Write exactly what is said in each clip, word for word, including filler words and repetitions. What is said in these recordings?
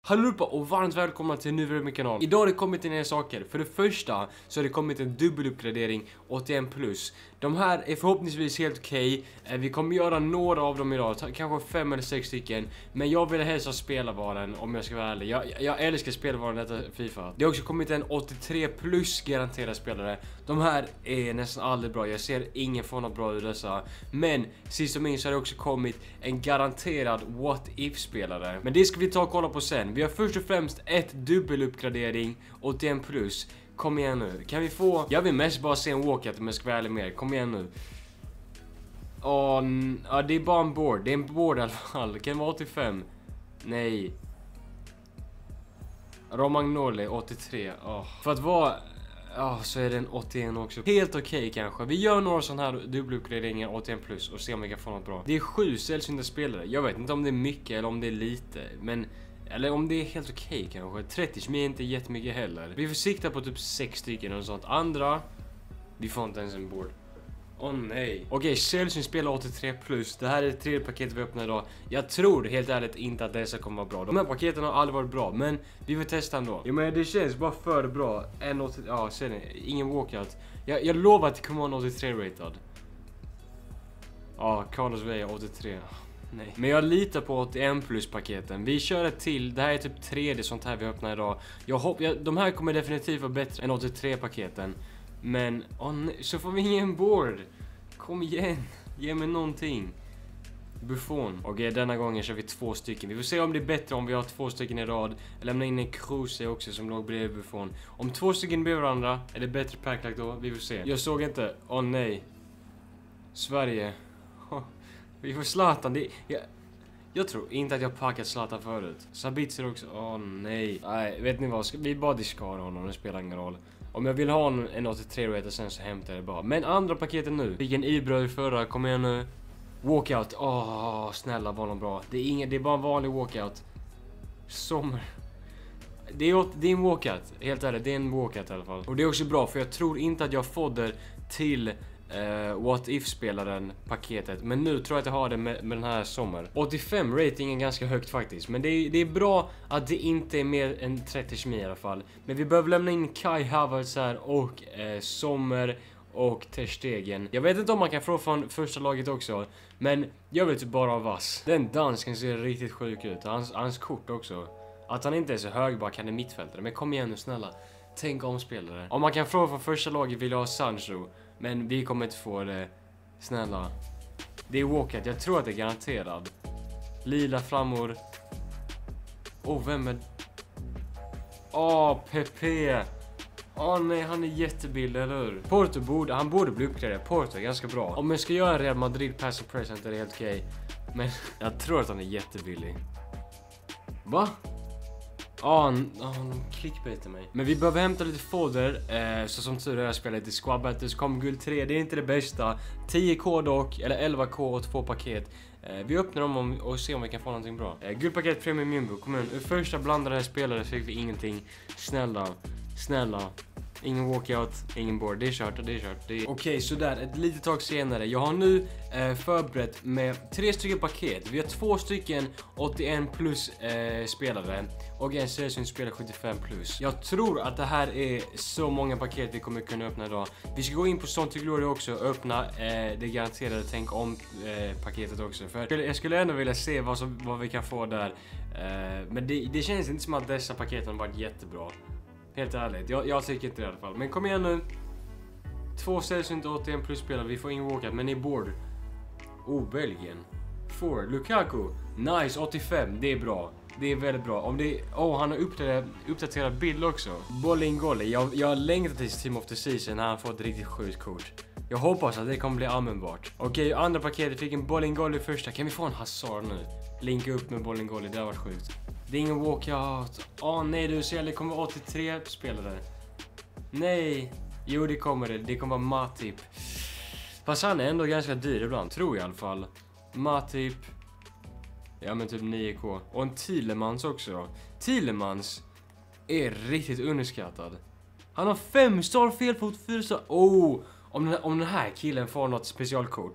Hallå och varmt välkomna till en ny video på min kanal. Idag har det kommit en del saker. För det första så har det kommit en dubbeluppgradering åttioen plus. De här är förhoppningsvis helt okej. Okay. Vi kommer göra några av dem idag, kanske fem eller sex stycken. Men jag vill helst ha spelarvaren om jag ska vara ärlig. Jag, jag älskar spelarvaren detta FIFA. Det har också kommit en åttiotre plus garanterad spelare. De här är nästan aldrig bra. Jag ser ingen få något bra ur dessa. Men sist och minst har det också kommit en garanterad what if spelare. Men det ska vi ta och kolla på sen. Vi har först och främst ett dubbeluppgradering åttioen plus. Kom igen nu. Kan vi få... Jag vill mest bara se en walkout om jag ska vara ärlig med er. Kom igen nu. Åh, ja, det är bara en board. Det är en board i alla fall. Kan det vara åttiofem? Nej. Romagnoli åttiotre. Oh. För att vara... Ja, oh, så är den åttioen också. Helt okej okay, kanske. Vi gör några sådana här dubbeluppgraderingar åttioen plus och ser om vi kan få något bra. Det är sju sällsynta spelare. Jag vet inte om det är mycket eller om det är lite. Men... Eller om det är helt okej okay, kanske. trettio som är inte jättemycket heller. Vi får sikta på typ sex stycken och sånt. Andra... Vi får inte ens en board. Åh oh, nej. Okej, okay, Chelsea spelar åttiotre plus. Det här är det tredje paketet vi öppnar idag. Jag tror helt ärligt inte att dessa kommer vara bra. De här paketen har aldrig varit bra, men vi får testa ändå. Ja, men det känns bara för bra. En åttio... Ja, ser ni? Ingen walkout. Jag, jag lovar att det kommer vara en åttiotre ratad. Ja, Carlos Veja åttiotre. Nej. Men jag litar på åttioen plus paketen. Vi kör ett till. Det här är typ tredje sånt här vi öppnar idag. Jag hoppas... Jag, de här kommer definitivt vara bättre än åttiotre paketen. Men, åh nej, så får vi ingen board. Kom igen, ge mig någonting. Buffon. Okej, denna gången kör vi två stycken. Vi får se om det är bättre om vi har två stycken i rad. Jag lämnar in en Kruse också som låg bredvid Buffon. Om två stycken bredvid varandra, är det bättre packlack då? Vi får se. Jag såg inte, åh nej. Sverige. Oh, vi får Zlatan. Det, jag, jag tror inte att jag packat Zlatan förut. Sabitzer också, åh nej. Nej, vet ni vad, vi bara diskar honom, det spelar ingen roll. Om jag vill ha en åttiotre rated sen så hämtar jag det bara. Men andra paketen nu. Vilken Ibra i förra. Kom igen nu. Walkout. Åh, snälla var någon bra. Det är ingen, det är bara en vanlig walkout. Sommar. Det är, det är en walkout. Helt ärligt, det är en walkout i alla fall. Och det är också bra för jag tror inte att jag fodder till uh, what if spelaren paketet. Men nu tror jag att jag har det med, med den här sommar. åttiofem rating är ganska högt faktiskt. Men det är, det är bra att det inte är mer än trettio kemi i alla fall. Men vi behöver lämna in Kai Havertz här och uh, Sommer och Ter Stegen. Jag vet inte om man kan få från första laget också. Men jag vill typ bara ha vass. Den dansken ser riktigt sjuk ut. Hans, hans kort också. Att han inte är så hög bara kan i mittfältare. Men kom igen nu snälla. Tänk om spelare. Om man kan få från första laget vill jag ha Sancho. Men vi kommer inte få det. Snälla. Det är walkout. Jag tror att det är garanterad. Lila flammor. Åh, oh, vem är... Åh, oh, Pepe. Åh oh, nej, han är jättebillig, eller hur? Porto borde, han borde bli uppgraderad. Porto är ganska bra. Om jag ska göra en Real Madrid pass and present är det helt okej. Men jag tror att han är jättebillig. Va? Ja, han, han clickbaitar mig. Men vi behöver hämta lite foder. eh, Så som tur är jag spelar lite Squad Battles. Kom guld tre, det är inte det bästa. tio K dock, eller elva K och två paket. eh, Vi öppnar dem om, och ser om vi kan få någonting bra. eh, Guldpaket premium Jumbo, kom igen. Ur första blandade spelare fick vi ingenting. Snälla, snälla. Ingen walkout, ingen board, det är kört, det är kört det är... Okej, okay, så där, ett litet tag senare. Jag har nu eh, förberett med tre stycken paket. Vi har två stycken åttioen plus eh, spelare och en sällsynt spelare sjuttiofem plus. Jag tror att det här är så många paket vi kommer kunna öppna idag. Vi ska gå in på Sånt till Glory också och öppna eh, det garanterade tänk om eh, paketet också. För jag skulle ändå vilja se vad, som, vad vi kan få där. eh, Men det, det känns inte som att dessa paketen har varit jättebra. Helt ärligt, jag, jag tycker inte det i alla fall. Men kom igen nu. Två sällsynt åttioen plus spelare. Vi får ingen walkout, men i board. Oh, Belgien. Four, Lukaku. Nice, åttiofem. Det är bra. Det är väldigt bra. Om det Åh, oh, han har uppdaterat, uppdaterat bild också. Bolingoli. Jag, jag längtar tills Team of the Season när han får ett riktigt sjukt kort. Jag hoppas att det kommer bli användbart. Okej, okay, andra paketet fick en Bolingoli första. Kan vi få en Hazard nu? Linka upp med Bolingoli, det har varit sjukt. Det är ingen walkout. Åh oh, nej, du ser, det kommer vara åttiotre spelare. Nej. Jo, det kommer det. Det kommer vara Matip. Fast han är ändå ganska dyr ibland, tror jag i alla fall. Matip. Ja, men typ nio K. Och en Thielemans också då. Thielemans är riktigt underskattad. Han har fem star felfot, fyra star. Oh, om den, om den här killen får något specialkort.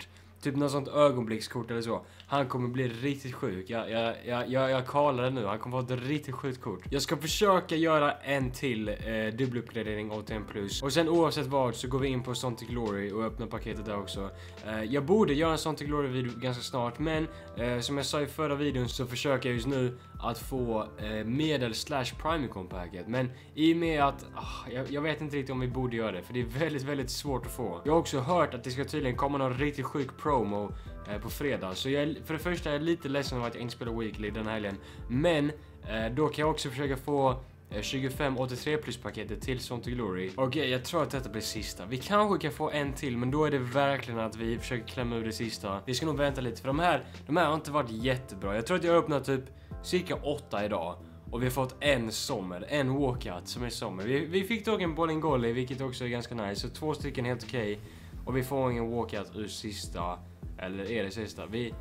typ något sånt ögonblickskort eller så. Han kommer bli riktigt sjuk. Jag, jag, jag, jag, jag kallar det nu. Han kommer få ett riktigt sjukt kort. Jag ska försöka göra en till eh, dubbeluppgradering av ten plus. Och sen oavsett vad så går vi in på Sontic Glory och öppnar paketet där också. Eh, jag borde göra en Sontic Glory video ganska snart. Men eh, som jag sa i förra videon så försöker jag just nu att få eh, medel slash primicon paket. Men i och med att ah, jag, jag vet inte riktigt om vi borde göra det. För det är väldigt väldigt svårt att få. Jag har också hört att det ska tydligen komma någon riktigt sjuk promo eh, på fredag. Så jag, för det första är jag lite ledsen över att jag inte spelar weekly den här helgen. Men eh, då kan jag också försöka få eh, tjugofem åttiotre plus paketet till Sontic Glory. Okej, okay, jag tror att detta blir sista. Vi kanske kan få en till, men då är det verkligen att vi försöker klämma ur det sista. Vi ska nog vänta lite, för de här, de här har inte varit jättebra. Jag tror att jag har öppnat typ cirka åtta idag. Och vi har fått en sommer, en walkout som är sommer. Vi, vi fick dock en Bolingoli, vilket också är ganska nice. Så två stycken helt okej. Okay. Och vi får ingen walkout ur sista. Eller är det sista? Vi...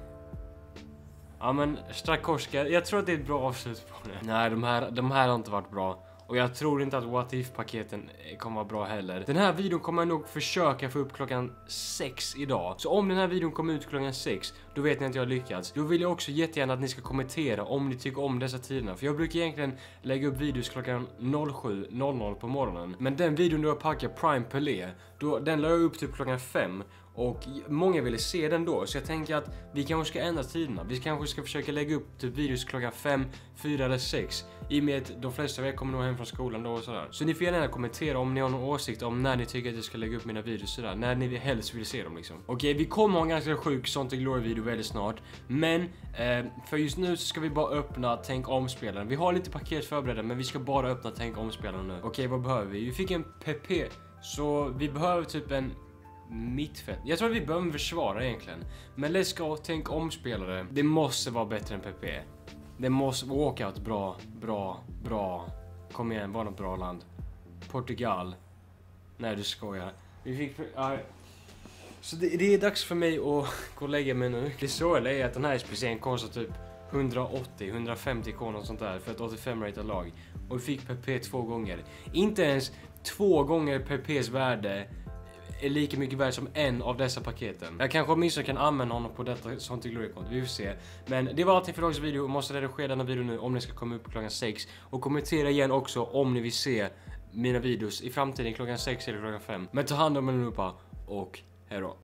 Ja men Strakorska, jag tror att det är ett bra avslut på det. Nej, de här, de här har inte varit bra. Och jag tror inte att What If-paketen kommer vara bra heller. Den här videon kommer jag nog försöka få upp klockan sex idag. Så om den här videon kommer ut klockan sex, då vet ni att jag har lyckats. Då vill jag också jättegärna att ni ska kommentera om ni tycker om dessa tiderna. För jag brukar egentligen lägga upp videos klockan sju noll noll på morgonen. Men den videon då jag packar Prime Pelé, då, den la jag upp typ klockan fem. Och många ville se den då, så jag tänker att vi kanske ska ändra tiderna. Vi kanske ska försöka lägga upp typ videos klockan fem, fyra eller sex. I och med att de flesta av er kommer nog hem från skolan då och sådär. Så ni får gärna kommentera om ni har någon åsikt om när ni tycker att jag ska lägga upp mina videos sådär. När ni helst vill se dem liksom. Okej, vi kommer ha en ganska sjuk Sontic Glory video väldigt snart. Men eh, för just nu så ska vi bara öppna Tänk om-spelaren. Vi har lite paket förberedda, men vi ska bara öppna Tänk om-spelaren nu. Okej, vad behöver vi? Vi fick en P P. Så vi behöver typ en mittfält. Jag tror att vi behöver försvara egentligen. Men let's go, tänk om spelare. Det måste vara bättre än P P. Det måste vara walkout. Bra, bra, bra. Kom igen, var något bra land. Portugal. Nej, du skojar. Vi fick... Uh, så det, det är dags för mig att gå och lägga mig nu. Det så är att den här S P C:n kostar typ hundraåttio hundrafemtio kronor och sånt där för ett åttiofem rated lag. Och vi fick P P två gånger. Inte ens två gånger P P:s värde är lika mycket värd som en av dessa paketen. Jag kanske åtminstone kan använda honom på detta Sontic Glory-konto. Vi får se. Men det var allting för dagens video. Jag måste redigera denna video nu om ni ska komma upp klockan sex. Och kommentera igen också om ni vill se mina videos i framtiden klockan sex eller klockan fem. Men ta hand om er allihopa och hejdå.